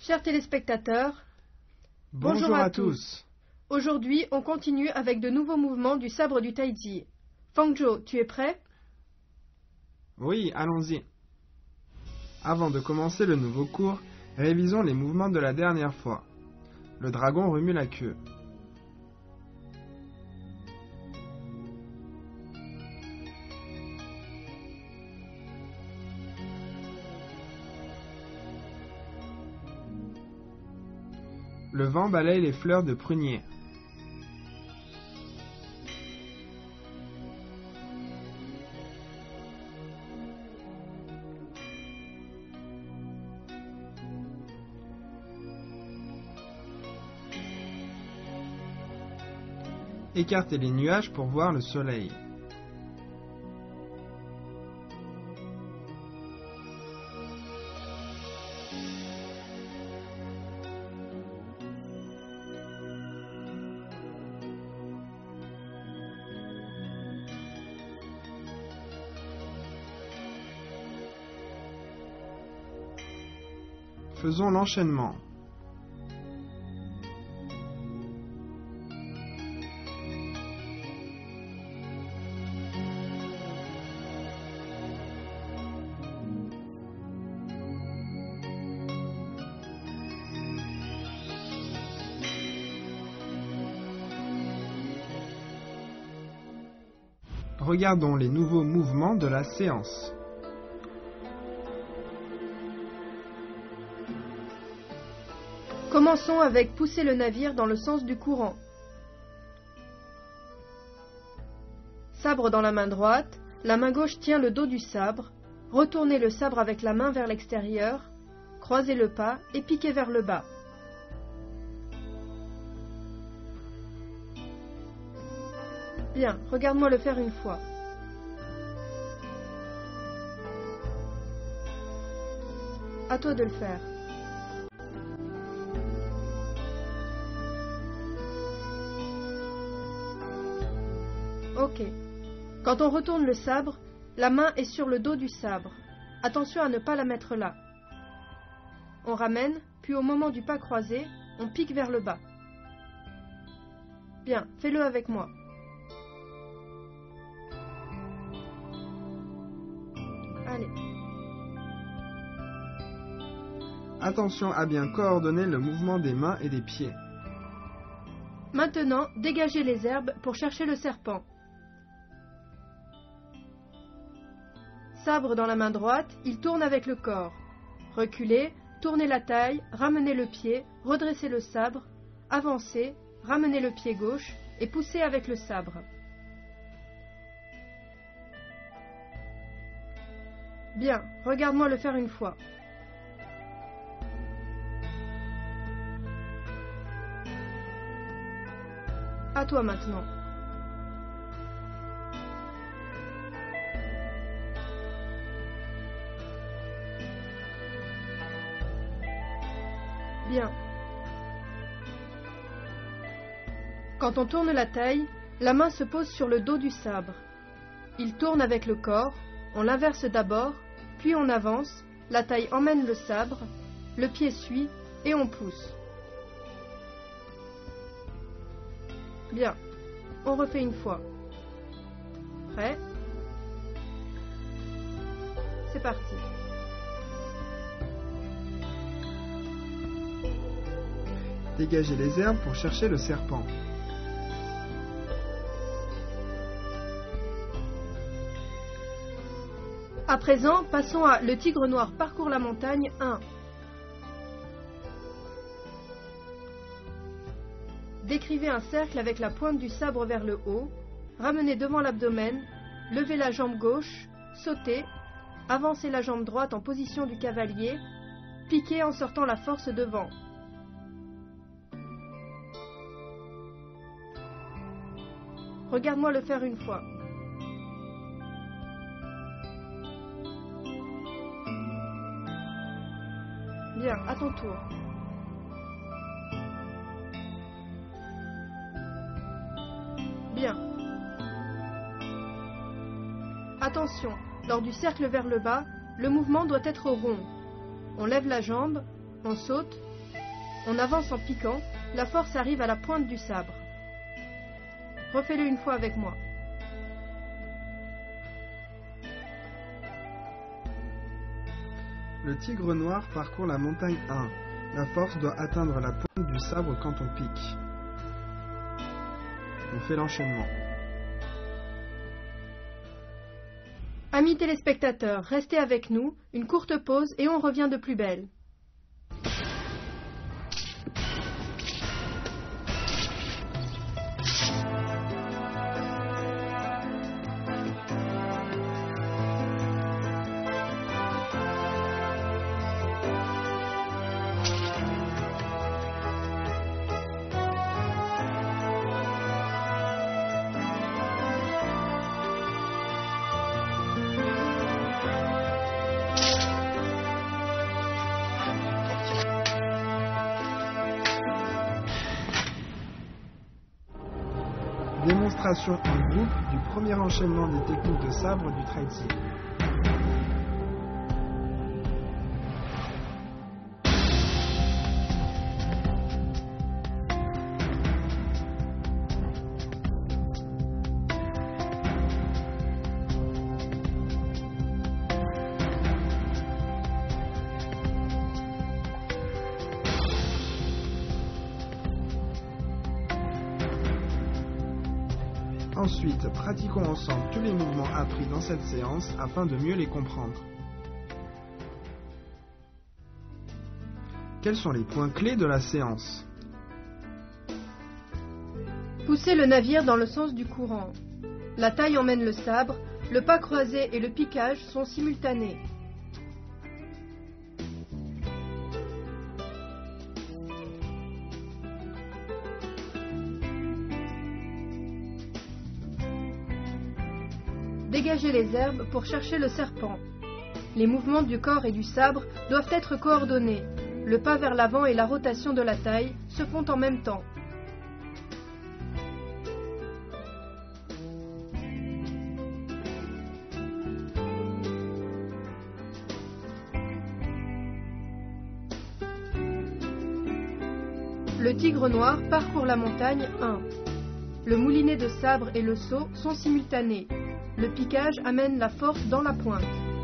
Chers téléspectateurs, Bonjour à tous. Aujourd'hui, on continue avec de nouveaux mouvements du sabre du Taiji. Fangzhou, tu es prêt? Oui, allons-y. Avant de commencer le nouveau cours, révisons les mouvements de la dernière fois. Le dragon remue la queue. Le vent balaye les fleurs de prunier. Écartez les nuages pour voir le soleil. Faisons l'enchaînement. Regardons les nouveaux mouvements de la séance. Commençons avec pousser le navire dans le sens du courant. Sabre dans la main droite, la main gauche tient le dos du sabre, retournez le sabre avec la main vers l'extérieur, croisez le pas et piquez vers le bas. Bien, regarde-moi le faire une fois. À toi de le faire. Ok. Quand on retourne le sabre, la main est sur le dos du sabre. Attention à ne pas la mettre là. On ramène, puis au moment du pas croisé, on pique vers le bas. Bien, fais-le avec moi. Allez. Attention à bien coordonner le mouvement des mains et des pieds. Maintenant, dégagez les herbes pour chercher le serpent. Sabre dans la main droite, il tourne avec le corps. Reculez, tournez la taille, ramenez le pied, redressez le sabre, avancez, ramenez le pied gauche et poussez avec le sabre. Bien, regarde-moi le faire une fois. À toi maintenant. Bien. Quand on tourne la taille, la main se pose sur le dos du sabre. Il tourne avec le corps, on l'inverse d'abord, puis on avance, la taille emmène le sabre, le pied suit et on pousse. Bien, on refait une fois. Prêt? C'est parti. Dégagez les herbes pour chercher le serpent. À présent, passons à Le tigre noir parcourt la montagne 1. Décrivez un cercle avec la pointe du sabre vers le haut, ramenez devant l'abdomen, levez la jambe gauche, sautez, avancez la jambe droite en position du cavalier, piquez en sortant la force devant. Regarde-moi le faire une fois. Bien, à ton tour. Bien. Attention, lors du cercle vers le bas, le mouvement doit être rond. On lève la jambe, on saute, On avance en piquant, la force arrive à la pointe du sabre. Refais-le une fois avec moi. Le tigre noir parcourt la montagne 1. La force doit atteindre la pointe du sabre quand on pique. On fait l'enchaînement. Amis téléspectateurs, restez avec nous, une courte pause et on revient de plus belle. Démonstration en groupe du premier enchaînement des techniques de sabre du Tai Chi. Ensuite, pratiquons ensemble tous les mouvements appris dans cette séance afin de mieux les comprendre. Quels sont les points clés de la séance? Poussez le navire dans le sens du courant. La taille emmène le sabre, le pas croisé et le piquage sont simultanés. Dégagez les herbes pour chercher le serpent. Les mouvements du corps et du sabre doivent être coordonnés. Le pas vers l'avant et la rotation de la taille se font en même temps. Le tigre noir parcourt la montagne 1. Le moulinet de sabre et le saut sont simultanés. Le piquage amène la force dans la pointe.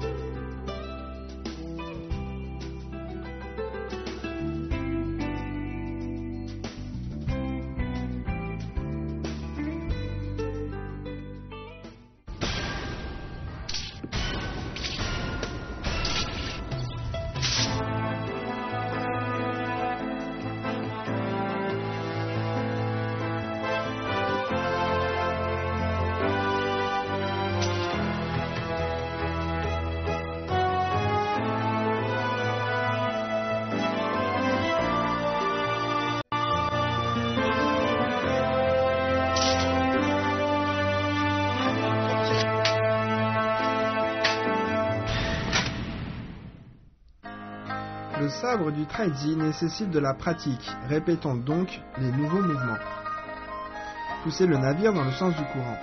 Le sabre du Tai Chi nécessite de la pratique. Répétons donc les nouveaux mouvements. Poussez le navire dans le sens du courant.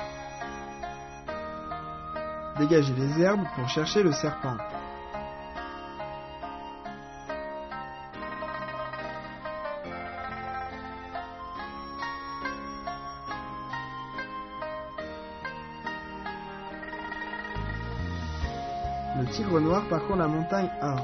Dégagez les herbes pour chercher le serpent. Le tigre noir parcourt la montagne 1.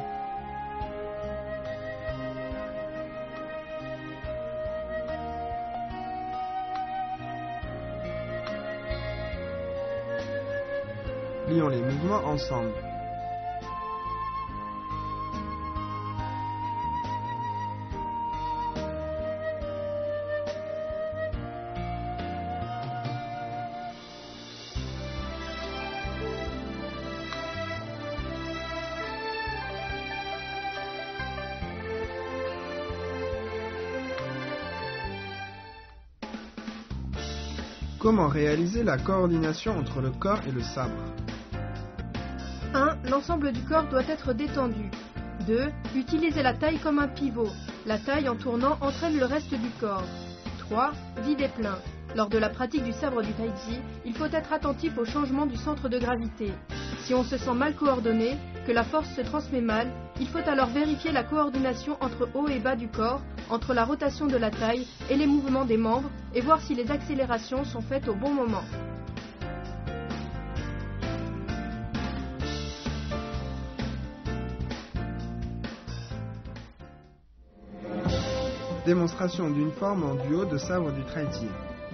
Lions les mouvements ensemble. Comment réaliser la coordination entre le corps et le sabre? 1. L'ensemble du corps doit être détendu. 2. Utilisez la taille comme un pivot. La taille en tournant entraîne le reste du corps. 3. Vide et plein. Lors de la pratique du sabre du Tai Chi, il faut être attentif au changement du centre de gravité. Si on se sent mal coordonné, que la force se transmet mal, Il faut alors vérifier la coordination entre haut et bas du corps, entre la rotation de la taille et les mouvements des membres et voir si les accélérations sont faites au bon moment. Démonstration d'une forme en duo de sabre du traitier.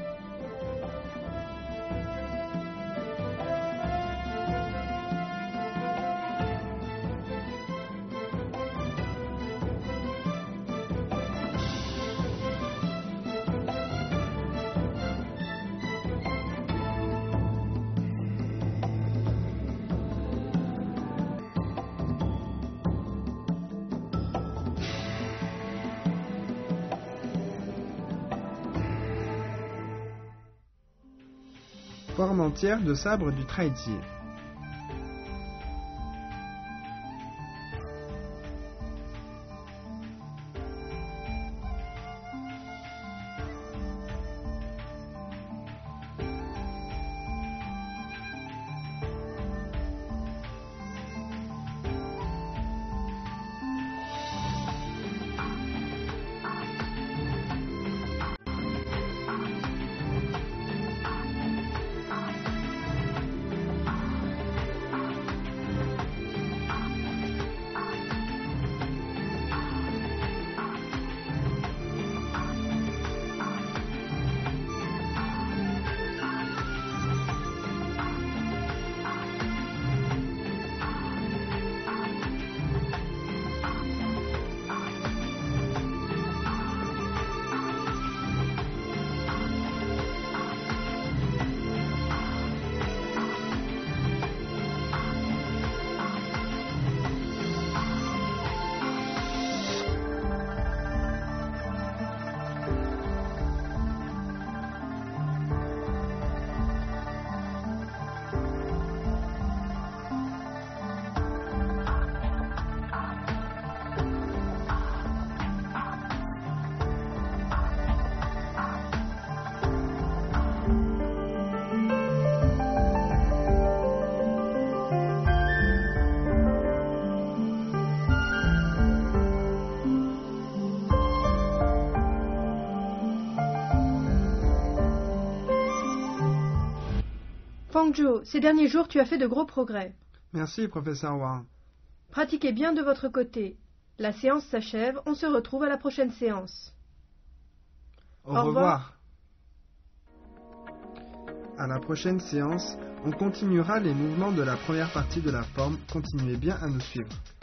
Forme entière de sabre du traitier. Fangzhou, ces derniers jours, tu as fait de gros progrès. Merci, professeur Wang. Pratiquez bien de votre côté. La séance s'achève, on se retrouve à la prochaine séance. Au revoir. À la prochaine séance, on continuera les mouvements de la première partie de la forme. Continuez bien à nous suivre.